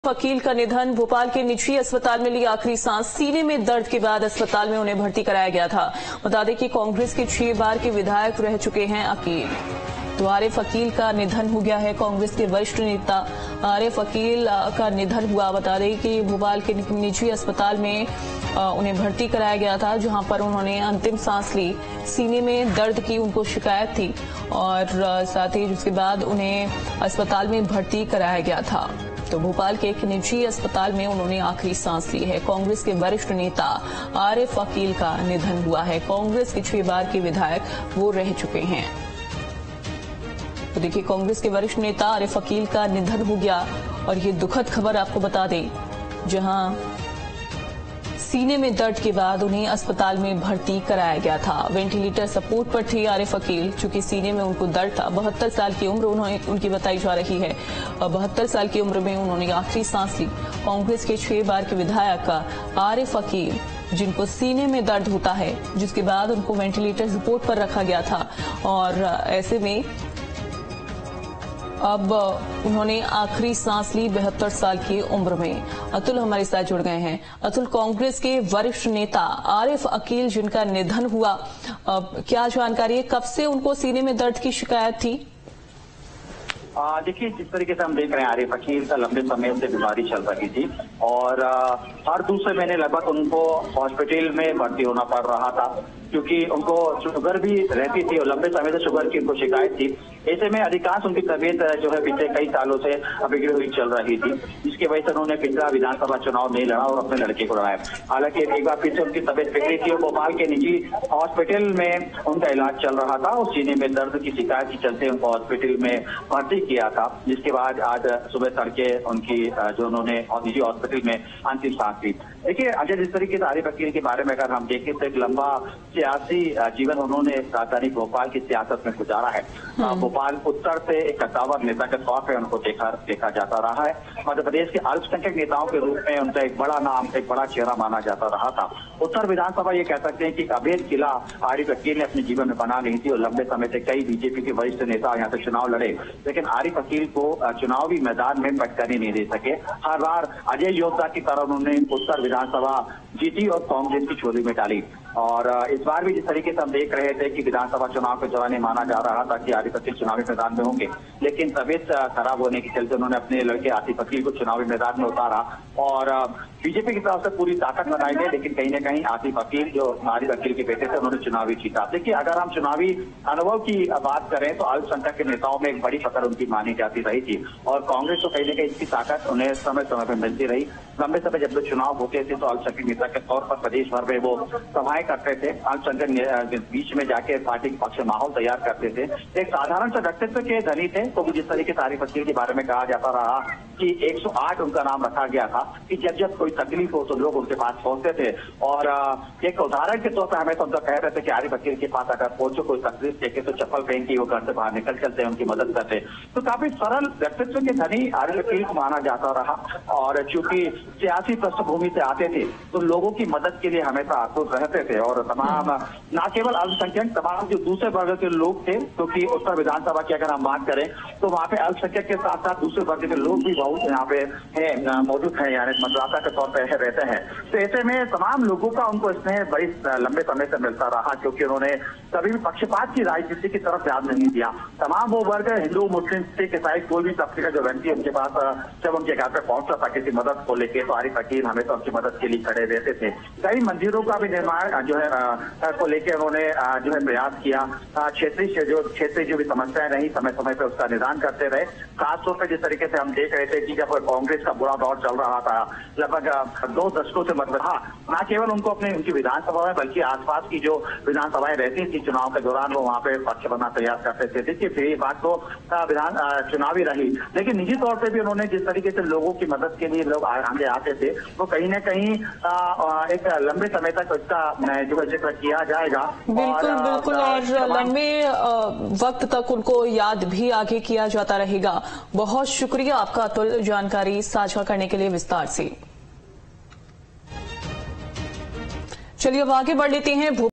वकील का निधन। भोपाल के निजी अस्पताल में ली आखिरी सांस। सीने में दर्द के बाद अस्पताल में उन्हें भर्ती कराया गया था। बता दें कि कांग्रेस के 6 बार के विधायक रह चुके हैं अकील। तो आरिफ अकील का निधन हो गया है। कांग्रेस के वरिष्ठ नेता आरिफ अकील का निधन हुआ। बता दें कि भोपाल के निजी अस्पताल में उन्हें भर्ती कराया गया था, जहां पर उन्होंने अंतिम सांस ली। सीने में दर्द की उनको शिकायत थी और साथ ही उसके बाद उन्हें अस्पताल में भर्ती कराया गया था। तो भोपाल के एक निजी अस्पताल में उन्होंने आखिरी सांस ली है। कांग्रेस के वरिष्ठ नेता आरिफ अकील का निधन हुआ है। कांग्रेस के 6 बार के विधायक वो रह चुके हैं। तो देखिए, कांग्रेस के वरिष्ठ नेता आरिफ अकील का निधन हो गया और ये दुखद खबर आपको बता दें, जहां सीने में दर्द के बाद उन्हें अस्पताल में भर्ती कराया गया था। वेंटिलेटर सपोर्ट पर थे आरिफ अकील, चूंकि सीने में उनको दर्द था। 72 साल की उम्र उनकी बताई जा रही है और 72 साल की उम्र में उन्होंने आखिरी सांस ली। कांग्रेस के 6 बार के विधायक आरिफ अकील, जिनको सीने में दर्द होता है, जिसके बाद उनको वेंटिलेटर सपोर्ट पर रखा गया था और ऐसे में अब उन्होंने आखिरी सांस ली 72 साल की उम्र में। अतुल हमारे साथ जुड़ गए हैं। अतुल, कांग्रेस के वरिष्ठ नेता आरिफ अकील जिनका निधन हुआ, क्या जानकारी है, कब से उनको सीने में दर्द की शिकायत थी? देखिए, जिस तरीके से हम देख रहे हैं, आरिफ अकील का लंबे समय से बीमारी चल रही थी और हर दूसरे महीने लगभग उनको हॉस्पिटल में भर्ती होना पड़ रहा था, क्योंकि उनको शुगर भी रहती थी और लंबे समय से शुगर की उनको शिकायत थी। ऐसे में अधिकांश उनकी तबीयत जो है पिछले कई सालों से बिगड़ी हुई चल रही थी, जिसकी वजह से उन्होंने पिछला विधानसभा चुनाव नहीं लड़ा और अपने लड़के को लड़ाया। हालांकि एक बार फिर से उनकी तबीयत बिगड़ी थी और भोपाल के निजी हॉस्पिटल में उनका इलाज चल रहा था और सीने में दर्द की शिकायत के चलते उनको हॉस्पिटल में भर्ती किया था, जिसके बाद आज सुबह तड़के उनकी जो उन्होंने निजी हॉस्पिटल में अंतिम सांस ली। देखिए अजय, जिस तरीके से आरिफ अकील के बारे में अगर हम देखें तो एक लंबा सियासी जीवन उन्होंने राजधानी भोपाल की सियासत में गुजारा है। भोपाल उत्तर से एक कद्दावर नेता के तौर पर उनको देखा जाता रहा है। मध्य प्रदेश के अल्पसंख्यक नेताओं के रूप में उनका एक बड़ा नाम, एक बड़ा चेहरा माना जाता रहा था। उत्तर विधानसभा ये कह सकते हैं कि अभेद किला आरिफ अकील ने अपने जीवन में बना ली थी और लंबे समय से कई बीजेपी के वरिष्ठ नेता यहाँ से चुनाव लड़े, लेकिन आरिफ अकील को चुनावी मैदान में पटकनी नहीं दे सके। हर बार अजय योद्धा की तरह उन्होंने उत्तर विधानसभा जीती और कांग्रेस की झोली में डाली। और इस बार भी जिस तरीके से हम देख रहे थे कि विधानसभा चुनाव के दौरान माना जा रहा था कि आरिफ अकील चुनावी मैदान में होंगे, लेकिन तबीयत खराब होने के चलते उन्होंने अपने लड़के आसिफ अकील को चुनावी मैदान में उतारा और बीजेपी की तरफ से पूरी ताकत बनाई गई, लेकिन कहीं न कहीं आसिफ अकील जो आरिफ अकील के बेटे थे उन्होंने चुनावी जीता। देखिए, अगर हम चुनावी अनुभव की बात करें तो अल्पसंख्यक के नेताओं में एक बड़ी पकड़ उनकी मानी जाती रही थी और कांग्रेस को कहीं न कहीं इसकी ताकत उन्हें समय समय पर मिलती रही। लंबे समय जब भी चुनाव होते थे तो अल्पसंख्यक नेता के तौर पर प्रदेश भर में वो सभाएं करते थे, अल्पसंख्यक बीच में जाके पार्टी के पक्ष में माहौल तैयार करते थे। एक साधारण सा व्यक्तित्व के धनी थे। तो जिस तरीके से आरिफ अकील के बारे में कहा जाता रहा कि 108 उनका नाम रखा गया था कि जब कोई तकलीफ हो तो लोग उनके पास पहुंचते थे और एक उदाहरण के तौर पर हमें तो उनका कह रहे थे कि आरिफ अकील के पास अगर पहुंचो कोई तकलीफ देखे तो चप्पल पहन के वो घर से बाहर निकल चलते, उनकी मदद करते। तो काफी सरल व्यक्तित्व के धनी आरिफ अकील को माना जाता रहा और चूंकि सियासी पृष्ठभूमि से आते थे तो लोगों की मदद के लिए हमेशा आतुर रहते थे और तमाम न केवल अल्पसंख्यक, तमाम जो दूसरे वर्ग के लोग थे, क्योंकि उत्तर विधानसभा की अगर हम बात करें तो वहाँ पे अल्पसंख्यक के साथ साथ दूसरे वर्ग के लोग भी बहुत यहाँ पे मौजूद है, यानी मतदाता के तौर पर रहते हैं। तो ऐसे में तमाम लोगों का उनको स्नेह बड़ी लंबे समय से मिलता रहा, क्योंकि उन्होंने कभी भी पक्षपात की राजनीति की तरफ ध्यान नहीं दिया। तमाम वो वर्ग, हिंदू, मुस्लिम, सिख, ईसाई, कोई भी तबके का जो व्यक्ति उनके पास जब उनके घर पे पहुंचता था किसी मदद को लेकर तो आरिफ अकील हमेशा उनकी मदद के लिए खड़े रहते थे। कई मंदिरों का भी निर्माण जो है को लेकर उन्होंने जो है प्रयास किया। क्षेत्रीय जो भी समस्याएं रही समय समय पर उसका निदान करते रहे। खासतौर पर जिस तरीके से हम देख रहे थे कि जब कांग्रेस का बुरा दौर चल रहा था, लगभग 2 दशकों से मतलब न केवल उनको अपने उनकी विधानसभा में बल्कि आसपास की जो विधानसभाएं रहती थी चुनाव के दौरान वो वहाँ पे पक्ष बनना तैयार करते थे। देखिए, फिर ये बात तो चुनावी रही, लेकिन निजी तौर पर भी उन्होंने जिस तरीके से लोगों की मदद के लिए लोग आगे आते थे वो कहीं न कहीं एक लंबे समय तक उसका जो है जिक्र किया जाएगा। बिल्कुल और लंबे वक्त तक उनको याद भी आगे किया जाता रहेगा। बहुत शुक्रिया आपका अतुल, जानकारी साझा करने के लिए विस्तार से। चलिए अब आगे बढ़ लेते हैं।